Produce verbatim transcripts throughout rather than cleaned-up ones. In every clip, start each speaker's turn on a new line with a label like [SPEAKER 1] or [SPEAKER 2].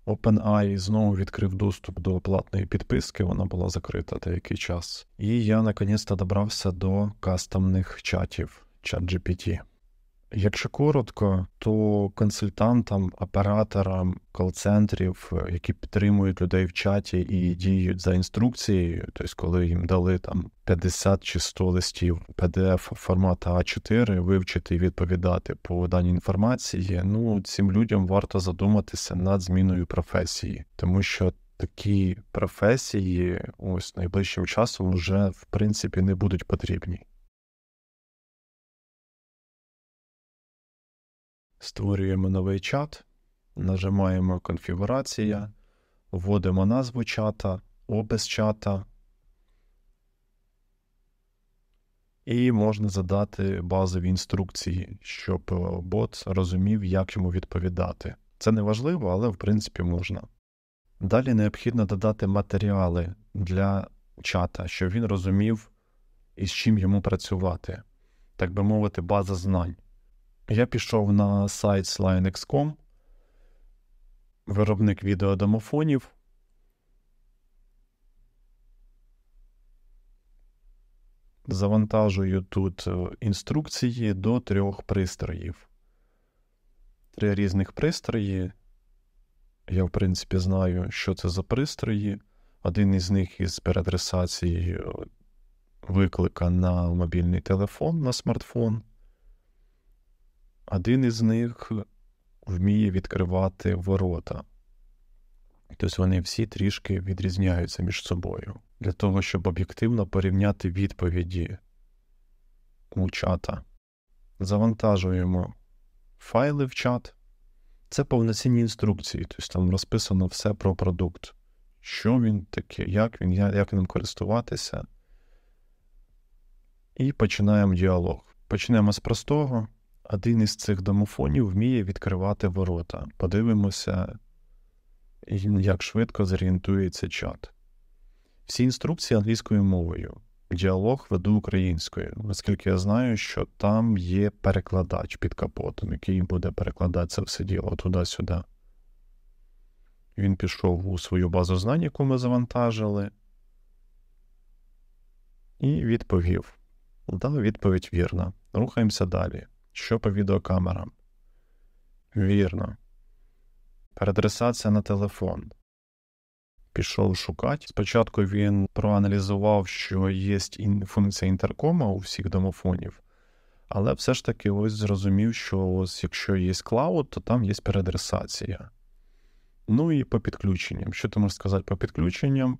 [SPEAKER 1] OpenAI знову відкрив доступ до платної підписки, вона була закрита деякий час. І я наконець-то добрався до кастомних чатів ChatGPT. Якщо коротко, то консультантам, операторам кол-центрів, які підтримують людей в чаті і діють за інструкцією, тобто коли їм дали там п'ятдесят чи сто листів пі ді еф формату а чотири, вивчити і відповідати по даній інформації, ну, цим людям варто задуматися над зміною професії, тому що такі професії ось найближчим часом вже, в принципі, не будуть потрібні. Створюємо новий чат, нажимаємо «Конфігурація», вводимо назву чата, опис чата і можна задати базові інструкції, щоб бот розумів, як йому відповідати. Це не важливо, але в принципі можна. Далі необхідно додати матеріали для чата, щоб він розумів, із чим йому працювати. Так би мовити, база знань. Я пішов на сайт слайн ікс точка ком, виробник відеодомофонів. Завантажую тут інструкції до трьох пристроїв. Три різних пристрої. Я, в принципі, знаю, що це за пристрої. Один із них із переадресацією виклика на мобільний телефон, на смартфон. Один із них вміє відкривати ворота. Тобто вони всі трішки відрізняються між собою. Для того, щоб об'єктивно порівняти відповіді у чата. Завантажуємо файли в чат. Це повноцінні інструкції, тобто там розписано все про продукт. Що він таке, як він, як ним користуватися. І починаємо діалог. Почнемо з простого. Один із цих домофонів вміє відкривати ворота. Подивимося, як швидко зорієнтується чат. Всі інструкції англійською мовою. Діалог веду українською, оскільки я знаю, що там є перекладач під капотом, який буде перекладати це все діло туди-сюди. Він пішов у свою базу знань, яку ми завантажили, і відповів. Да, відповідь вірна. Рухаємося далі. Що по відеокамерам? Вірно. Переадресація на телефон. Пішов шукати. Спочатку він проаналізував, що є функція інтеркома у всіх домофонів, але все ж таки ось зрозумів, що ось якщо є клауд, то там є переадресація. Ну і по підключенням. Що ти можеш сказати по підключенням?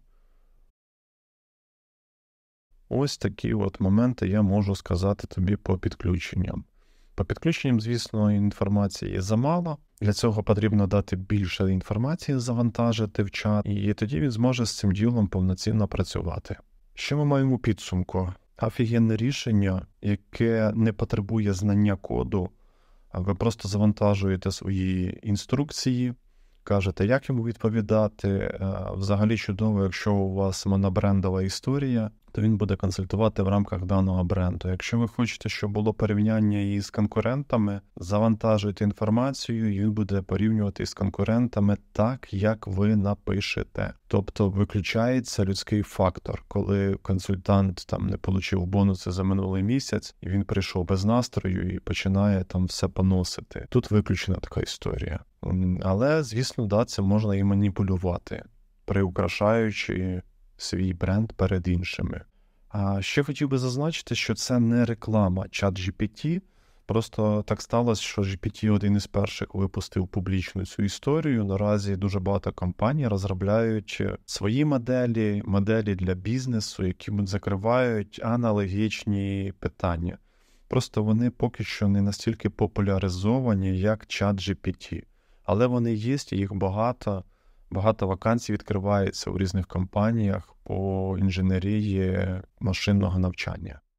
[SPEAKER 1] Ось такі от моменти я можу сказати тобі по підключенням. По підключенням, звісно, інформації замало. Для цього потрібно дати більше інформації, завантажити в чат, і тоді він зможе з цим ділом повноцінно працювати. Що ми маємо у підсумку? Офігенне рішення, яке не потребує знання коду. Ви просто завантажуєте свої інструкції, кажете, як йому відповідати. Взагалі чудово, якщо у вас монобрендова історія, то він буде консультувати в рамках даного бренду. Якщо ви хочете, щоб було порівняння із конкурентами, завантажуйте інформацію, і він буде порівнювати з конкурентами так, як ви напишете. Тобто виключається людський фактор, коли консультант там не отримав бонуси за минулий місяць, і він прийшов без настрою і починає там все поносити. Тут виключена така історія. Але, звісно, да, це можна і маніпулювати, приукрашаючи свій бренд перед іншими. А ще хотів би зазначити, що це не реклама ChatGPT. Просто так сталося, що джі пі ті один із перших випустив публічну цю історію. Наразі дуже багато компаній розробляють свої моделі, моделі для бізнесу, які закривають аналогічні питання. Просто вони поки що не настільки популяризовані, як ChatGPT. Але вони є, їх багато. Багато вакансій відкривається у різних компаніях по інженерії машинного навчання.